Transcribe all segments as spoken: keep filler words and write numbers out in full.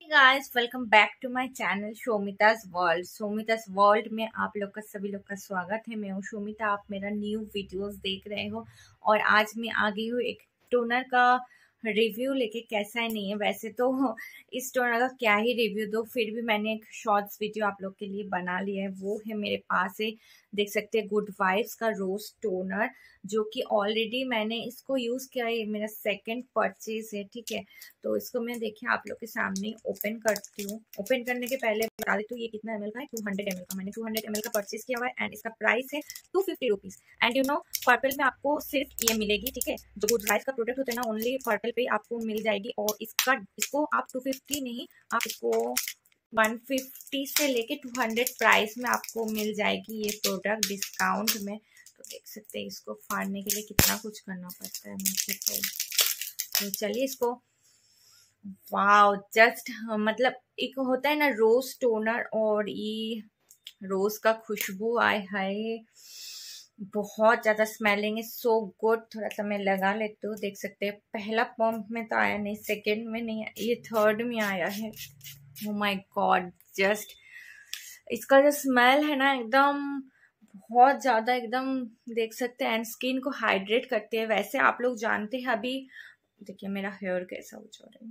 Guys, welcome back to my channel Shomita's world. Shomita's world में आप लोग का सभी लोग का स्वागत है। मैं हूँ शोमिता, आप मेरा न्यू वीडियोस देख रहे हो और आज मैं आ गई हूँ एक टोनर का रिव्यू लेके। कैसा है नहीं है, वैसे तो इस टोनर का क्या ही रिव्यू दो, फिर भी मैंने एक शॉर्ट्स वीडियो आप लोग के लिए बना लिया है। वो है मेरे पास है, देख सकते हैं, गुड वाइब्स का रोज टोनर, जो कि ऑलरेडी मैंने इसको यूज किया है। मेरा सेकंड परचेज है, ठीक है। तो इसको मैं देखिए आप लोग के सामने ओपन करती हूँ। ओपन करने के पहले बता देती हूँ ये कितना एमएल का है। टू हंड्रेड एमएल का मैंने टू हंड्रेड एमएल का परचेज किया हुआ है एंड इसका प्राइस है two fifty rupees. And you know purple में आपको सिर्फ ये मिलेगी, ठीक है। जो गुड वाइब्स का प्रोडक्ट होता है ना, ओनली पर्पल पे आपको मिल जाएगी। और इसका इसको आप टू फिफ्टी नहीं, आप इसको वन फिफ्टी से लेके टू हंड्रेड प्राइस में आपको मिल जाएगी ये प्रोडक्ट डिस्काउंट में। तो देख सकते हैं इसको फाड़ने के लिए कितना कुछ करना पड़ता है मुझे। तो, तो चलिए इसको, वाव, जस्ट मतलब एक होता है ना रोज टोनर, और ये रोज का खुशबू आए हाय, बहुत ज्यादा स्मेलिंग है, सो गुड। थोड़ा सा मैं लगा लेती हूँ। देख सकते हैं पहला पंप में तो आया नहीं, सेकंड में नहीं, ये थर्ड में आया है। Oh my God, जस्ट इसका जो स्मेल है ना, एकदम बहुत ज्यादा, एकदम देख सकते हैं, एंड स्किन को हाइड्रेट करते हैं। वैसे आप लोग जानते हैं, अभी देखिए मेरा हेयर कैसा हो जा रहा है।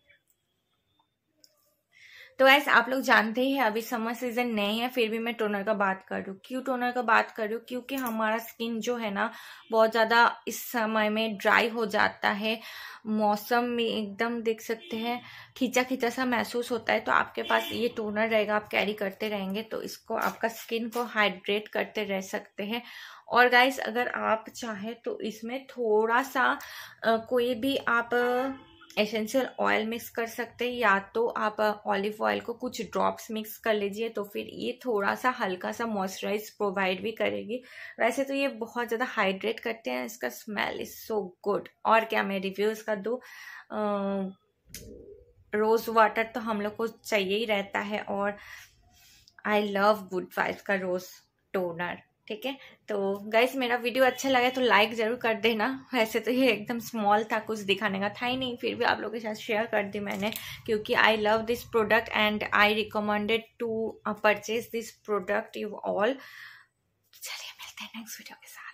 तो ऐसे आप लोग जानते ही हैं अभी समर सीजन नहीं है, फिर भी मैं टोनर का बात कर रही हूँ। क्यों टोनर का बात कर रही हूँ? क्योंकि हमारा स्किन जो है ना, बहुत ज़्यादा इस समय में ड्राई हो जाता है। मौसम में एकदम देख सकते हैं खींचा खींचा सा महसूस होता है। तो आपके पास ये टोनर रहेगा, आप कैरी करते रहेंगे तो इसको आपका स्किन को हाइड्रेट करते रह सकते हैं। और गाइस, अगर आप चाहें तो इसमें थोड़ा सा आ, कोई भी आप एसेंशियल ऑयल मिक्स कर सकते हैं, या तो आप ऑलिव ऑयल को कुछ ड्रॉप्स मिक्स कर लीजिए, तो फिर ये थोड़ा सा हल्का सा मॉइस्चराइज प्रोवाइड भी करेगी। वैसे तो ये बहुत ज़्यादा हाइड्रेट करते हैं, इसका स्मेल इज सो गुड। और क्या मैं रिव्यू इसका दूँ, रोज वाटर तो हम लोग को चाहिए ही रहता है, और आई लव गुड वाइब्स का रोज टोनर, ठीक है। तो गाइस, मेरा वीडियो अच्छा लगा तो लाइक जरूर कर देना। वैसे तो ये एकदम स्मॉल था, कुछ दिखाने का था ही नहीं, फिर भी आप लोगों के साथ शेयर कर दी मैंने, क्योंकि I love this product and I recommended to purchase this product you all. चलिए मिलते हैं नेक्स्ट वीडियो के साथ।